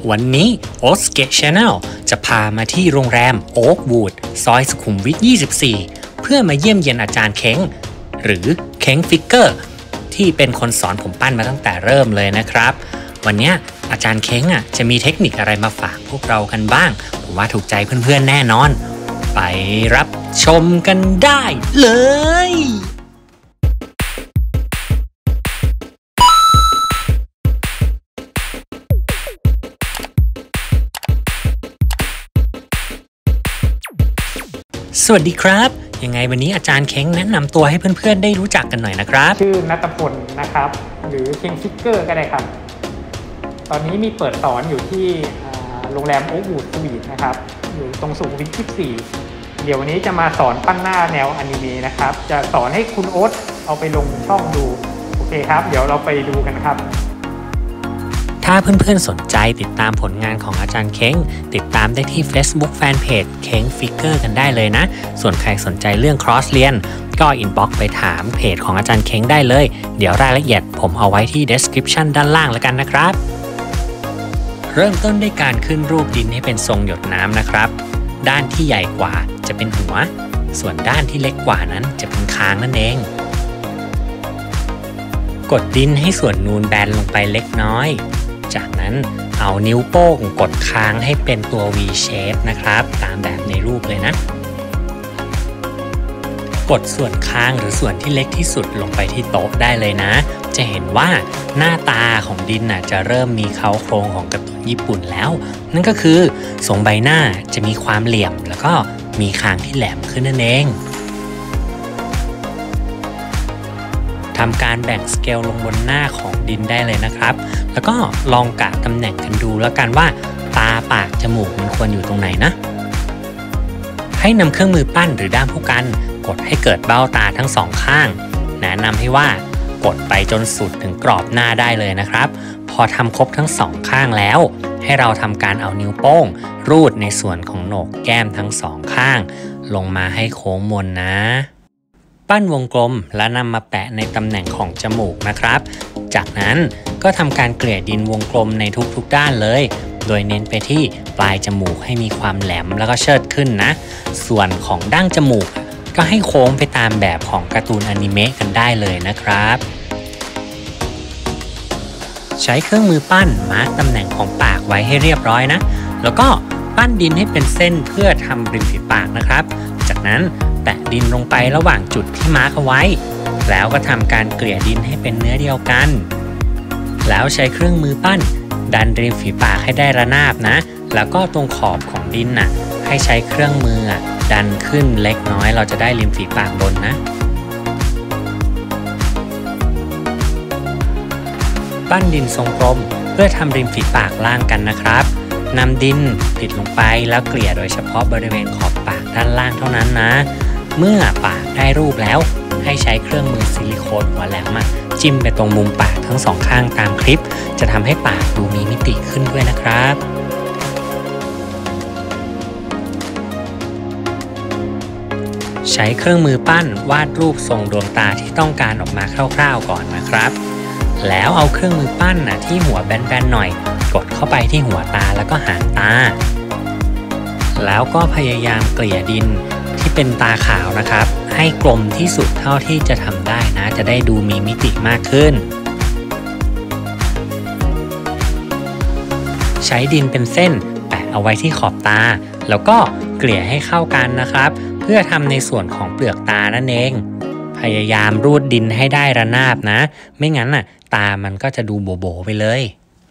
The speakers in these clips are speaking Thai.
วันนี้ Oskate Channel จะพามาที่โรงแรม Oakwood ซอยสุขุมวิท 24 เพื่อมาเยี่ยมเยียนอาจารย์เค้งหรือเค้งฟิกเกอร์ที่เป็นคนสอนผมปั้นมาตั้งแต่เริ่มเลยนะครับวันนี้อาจารย์เค้งจะมีเทคนิคอะไรมาฝากพวกเรากันบ้างผมว่าถูกใจเพื่อนๆแน่นอนไปรับชมกันได้เลยสวัสดีครับยังไงวันนี้อาจารย์เค้งแนะนำตัวให้เพื่อนๆได้รู้จักกันหน่อยนะครับชื่อณัฐพลนะครับหรือเค้งฟิกเกอร์ก็ได้ครับตอนนี้มีเปิดสอนอยู่ที่โรงแรมโอ๊ควูดสวีทนะครับอยู่ตรงสุขุมวิท 24 เดี๋ยววันนี้จะมาสอนปั้นหน้าแนวอนิเมะนะครับจะสอนให้คุณโอ๊ตเอาไปลงช่องดูโอเคครับเดี๋ยวเราไปดูกันครับถ้าเพื่อนๆสนใจติดตามผลงานของอาจารย์เค้งติดตามได้ที่ Facebook Fanpage เค้งฟิกเกอร์กันได้เลยนะส่วนใครสนใจเรื่องครอสเรียนก็อินบ็อกซ์ไปถามเพจของอาจารย์เค้งได้เลยเดี๋ยวรายละเอียดผมเอาไว้ที่ Description ด้านล่างแล้วกันนะครับเริ่มต้นด้วยการขึ้นรูปดินให้เป็นทรงหยดน้ำนะครับด้านที่ใหญ่กว่าจะเป็นหัวส่วนด้านที่เล็กกว่านั้นจะเป็นคางนั่นเองกดดินให้ส่วนนูนแบนลงไปเล็กน้อยจากนั้นเอานิ้วโป้งกดค้างให้เป็นตัว V shape นะครับตามแบบในรูปเลยนะกดส่วนค้างหรือส่วนที่เล็กที่สุดลงไปที่โต๊ะได้เลยนะจะเห็นว่าหน้าตาของดินจะเริ่มมีเค้าโครงของการ์ตูนญี่ปุ่นแล้วนั่นก็คือทรงใบหน้าจะมีความเหลี่ยมแล้วก็มีคางที่แหลมขึ้นนั่นเองทำการแบ่งสเกลลงบนหน้าของดินได้เลยนะครับแล้วก็ลองกะตำแหน่งกันดูแล้วกันว่าตาปากจมูกมันควรอยู่ตรงไหนนะให้นำเครื่องมือปั้นหรือด้ามผู้กันกดให้เกิดเบ้าตาทั้งสองข้างแนะนำให้ว่ากดไปจนสุดถึงกรอบหน้าได้เลยนะครับพอทำครบทั้งสองข้างแล้วให้เราทำการเอานิ้วโป้งรูดในส่วนของโหนกแก้มทั้งสองข้างลงมาให้โค้งมนนะปั้นวงกลมและนำมาแปะในตำแหน่งของจมูกนะครับจากนั้นก็ทำการเกลี่ยดินวงกลมในทุกๆด้านเลยโดยเน้นไปที่ปลายจมูกให้มีความแหลมแล้วก็เชิดขึ้นนะส่วนของดั้งจมูกก็ให้โค้งไปตามแบบของการ์ตูนอนิเมะกันได้เลยนะครับใช้เครื่องมือปั้นมาร์กตำแหน่งของปากไว้ให้เรียบร้อยนะแล้วก็ปั้นดินให้เป็นเส้นเพื่อทำริมฝีปากนะครับจากนั้นแตะดินลงไประหว่างจุดที่มาร์กเอาไว้แล้วก็ทำการเกลี่ยดินให้เป็นเนื้อเดียวกันแล้วใช้เครื่องมือปั้นดันริมฝีปากให้ได้ระนาบนะแล้วก็ตรงขอบของดินให้ใช้เครื่องมือดันขึ้นเล็กน้อยเราจะได้ริมฝีปากบนนะปั้นดินทรงกลมเพื่อทำริมฝีปากล่างกันนะครับนำดินปิดลงไปแล้วเกลี่ยโดยเฉพาะบริเวณขอบปากด้านล่างเท่านั้นนะเมื่อปากได้รูปแล้วให้ใช้เครื่องมือซิลิโคนหัวแหลมจิ้มไปตรงมุมปากทั้งสองข้างตามคลิปจะทำให้ปากดูมีมิติขึ้นด้วยนะครับใช้เครื่องมือปั้นวาดรูปทรงดวงตาที่ต้องการออกมาคร่าวๆก่อนนะครับแล้วเอาเครื่องมือปั้นที่หัวแบนๆหน่อยกดเข้าไปที่หัวตาแล้วก็หางตาแล้วก็พยายามเกลี่ยดินที่เป็นตาขาวนะครับให้กลมที่สุดเท่าที่จะทำได้นะจะได้ดูมีมิติมากขึ้นใช้ดินเป็นเส้นแปะเอาไว้ที่ขอบตาแล้วก็เกลี่ยให้เข้ากันนะครับเพื่อทำในส่วนของเปลือกตานั่นเองพยายามรูดดินให้ได้ระนาบนะไม่งั้นตามันก็จะดูโบ๋ๆไปเลย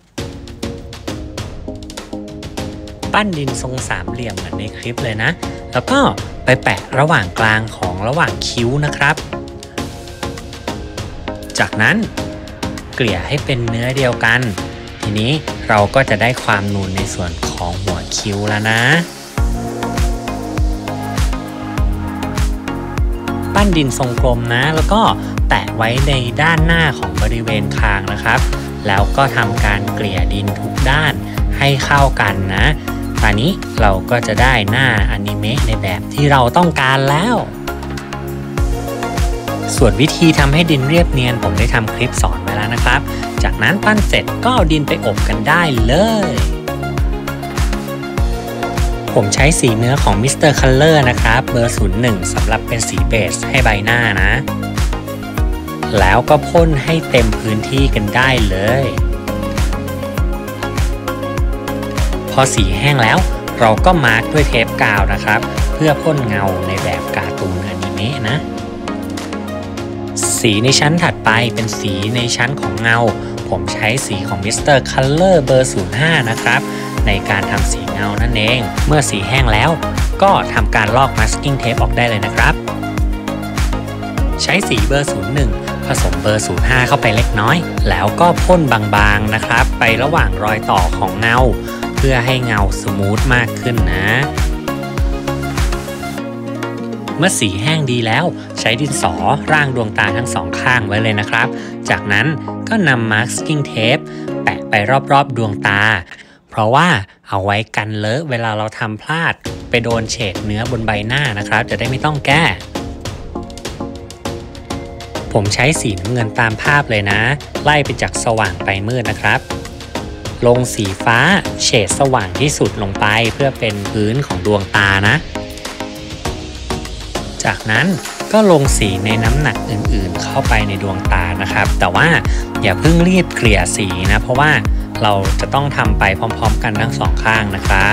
ปั้นดินทรงสามเหลี่ยมเหมือนในคลิปเลยนะแล้วก็ไปแปะระหว่างกลางของระหว่างคิ้วนะครับจากนั้นเกลี่ยให้เป็นเนื้อเดียวกันทีนี้เราก็จะได้ความนูนในส่วนของหัวคิ้วแล้วนะปั้นดินทรงกลมนะแล้วก็แตะไว้ในด้านหน้าของบริเวณคางนะครับแล้วก็ทำการเกลี่ยดินทุกด้านให้เข้ากันนะตอนนี้เราก็จะได้หน้าอนิเมะในแบบที่เราต้องการแล้วส่วนวิธีทำให้ดินเรียบเนียนผมได้ทำคลิปสอนไว้แล้วนะครับจากนั้นปั้นเสร็จก็เอาดินไปอบกันได้เลยผมใช้สีเนื้อของ Mr. Color นะครับเบอร์ 01 สำหรับเป็นสีเบสให้ใบหน้านะแล้วก็พ่นให้เต็มพื้นที่กันได้เลยพอสีแห้งแล้วเราก็มาร์กด้วยเทปกาวนะครับเพื่อพ่นเงาในแบบการ์ตูนอนิเมะนะสีในชั้นถัดไปเป็นสีในชั้นของเงาผมใช้สีของ Mr. Color เบอร์ 05 นะครับในการทำสีเงานั่นเองเมื่อสีแห้งแล้วก็ทำการลอก masking tape ออกได้เลยนะครับใช้สีเบอร์ 01 ผสมเบอร์ 05 เข้าไปเล็กน้อยแล้วก็พ่นบางๆนะครับไประหว่างรอยต่อของเงาเพื่อให้เงาสมูทมากขึ้นนะเมื่อสีแห้งดีแล้วใช้ดินสอร่างดวงตาทั้งสองข้างไว้เลยนะครับจากนั้นก็นำ masking tape แปะไปรอบๆดวงตาเพราะว่าเอาไว้กันเลอะเวลาเราทำพลาดไปโดนเฉดเนื้อบนใบหน้านะครับจะได้ไม่ต้องแก้ผมใช้สีน้ำเงินตามภาพเลยนะไล่ไปจากสว่างไปมืดนะครับลงสีฟ้าเฉดสว่างที่สุดลงไปเพื่อเป็นพื้นของดวงตานะจากนั้นก็ลงสีในน้ำหนักอื่นๆเข้าไปในดวงตานะครับแต่ว่าอย่าเพิ่งรีบเกลี่ยสีนะเพราะว่าเราจะต้องทำไปพร้อมๆกันทั้งสองข้างนะครับ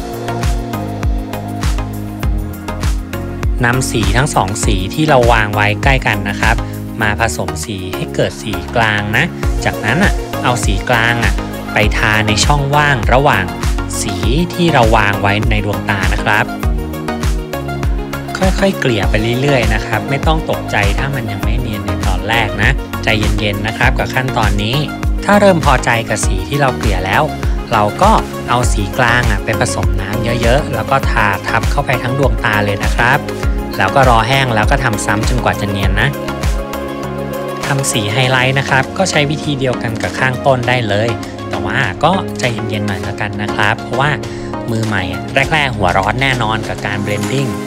นำสีทั้งสองสีที่เราวางไว้ใกล้กันนะครับมาผสมสีให้เกิดสีกลางนะจากนั้นเอาสีกลางไปทาในช่องว่างระหว่างสีที่เราวางไว้ในดวงตานะครับค่อยๆเกลี่ยไปเรื่อยๆนะครับไม่ต้องตกใจถ้ามันยังไม่เนียนในตอนแรกนะใจเย็นๆนะครับกับขั้นตอนนี้ถ้าเริ่มพอใจกับสีที่เราเกลี่ยแล้วเราก็เอาสีกลางไปผสมน้ำเยอะๆแล้วก็ทาทับเข้าไปทั้งดวงตาเลยนะครับแล้วก็รอแห้งแล้วก็ทำซ้ำจนกว่าจะเนียนนะทำสีไฮไลท์นะครับก็ใช้วิธีเดียวกันกับข้างต้นได้เลยแต่ว่าก็ใจเย็นๆหน่อยละกันนะครับเพราะว่ามือใหม่แรกๆหัวร้อนแน่นอนกับการเบลนดิ้ง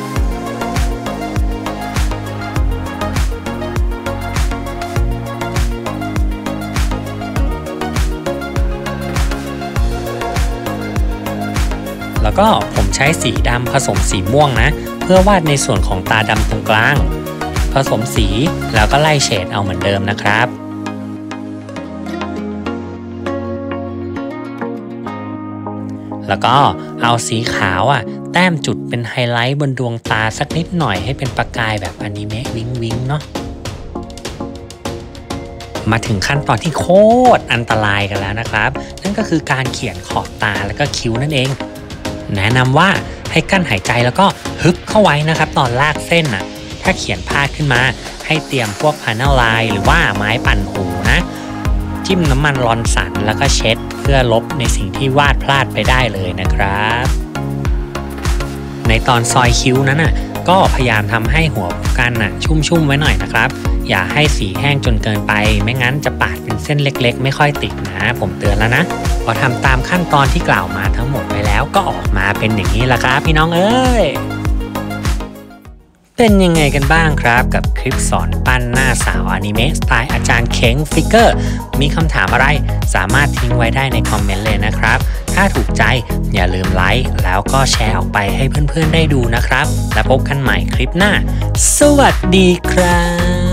แล้วก็ผมใช้สีดำผสมสีม่วงนะเพื่อวาดในส่วนของตาดำตรงกลางผสมสีแล้วก็ไล่เฉดเอาเหมือนเดิมนะครับแล้วก็เอาสีขาวแต้มจุดเป็นไฮไลท์บนดวงตาสักนิดหน่อยให้เป็นประกายแบบอนิเมะวิงวิงเนาะมาถึงขั้นตอนที่โคตรอันตรายกันแล้วนะครับนั่นก็คือการเขียนขอบตาแล้วก็คิ้วนั่นเองแนะนำว่าให้กั้นหายใจแล้วก็ฮึบเข้าไว้นะครับตอนลากเส้นถ้าเขียนพลาดขึ้นมาให้เตรียมพวกพาเนลไลน์หรือว่าไม้ปั่นหูนะจิ้มน้ำมันลอนสันแล้วก็เช็ดเพื่อลบในสิ่งที่วาดพลาดไปได้เลยนะครับในตอนซอยคิ้วนั้นก็พยายามทำให้หัวกันชุ่มๆไว้หน่อยนะครับอย่าให้สีแห้งจนเกินไปไม่งั้นจะปาดเป็นเส้นเล็กๆไม่ค่อยติดนะผมเตือนแล้วนะพอทำตามขั้นตอนที่กล่าวมาทั้งหมดไปแล้วก็ออกมาเป็นอย่างนี้ละครับพี่น้องเอ้ยเป็นยังไงกันบ้างครับกับคลิปสอนปั้นหน้าสาวอนิเมะสไตล์อาจารย์เค้งฟิกเกอร์มีคำถามอะไรสามารถทิ้งไว้ได้ในคอมเมนต์เลยนะครับถ้าถูกใจอย่าลืมไลค์แล้วก็แชร์ออกไปให้เพื่อนๆได้ดูนะครับแล้วพบกันใหม่คลิปหน้าสวัสดีครับ